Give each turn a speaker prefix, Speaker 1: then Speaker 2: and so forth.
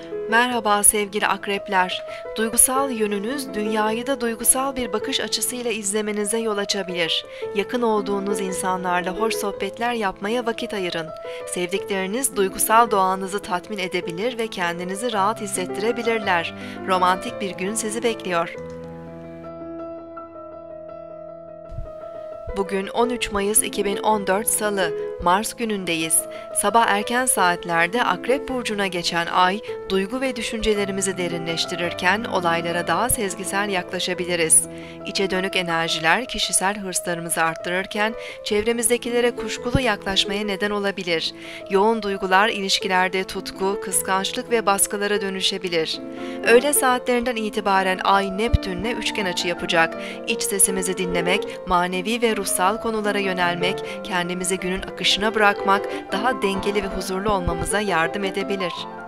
Speaker 1: Merhaba sevgili akrepler. Duygusal yönünüz dünyayı da duygusal bir bakış açısıyla izlemenize yol açabilir. Yakın olduğunuz insanlarla hoş sohbetler yapmaya vakit ayırın. Sevdikleriniz duygusal doğanızı tatmin edebilir ve kendinizi rahat hissettirebilirler. Romantik bir gün sizi bekliyor. Bugün 13 Mayıs 2014 Salı, Mars günündeyiz. Sabah erken saatlerde Akrep Burcu'na geçen ay, duygu ve düşüncelerimizi derinleştirirken olaylara daha sezgisel yaklaşabiliriz. İçe dönük enerjiler kişisel hırslarımızı arttırırken çevremizdekilere kuşkulu yaklaşmaya neden olabilir. Yoğun duygular ilişkilerde tutku, kıskançlık ve baskılara dönüşebilir. Öğle saatlerinden itibaren ay Neptün'le üçgen açı yapacak. İç sesimizi dinlemek, manevi ve ruhsal konulara yönelmek, kendimizi günün akışına bırakmak daha dengeli ve huzurlu olmamıza yardım edebilir.